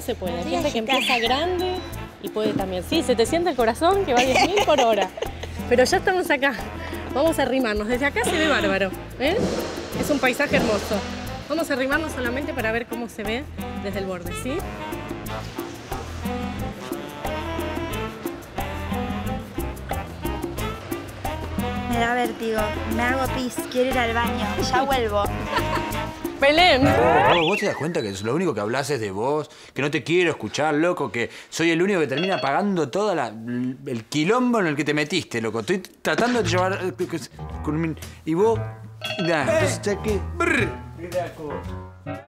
se puede. Hay gente que empieza grande y puede también. Sí, se te siente el corazón que va a 10.000 por hora. Pero ya estamos acá. Vamos a arrimarnos. Desde acá se ve bárbaro. ¿Eh? Es un paisaje hermoso. Vamos a arrimarnos solamente para ver cómo se ve desde el borde, ¿sí? Me da vértigo, me hago pis, quiero ir al baño, ya vuelvo. Belén. ¿Vos te das cuenta que lo único que hablas es de vos? Que no te quiero escuchar, loco, que soy el único que termina pagando todo el quilombo en el que te metiste, loco. Estoy tratando de llevar... y vos... Entonces, ¿sabes qué?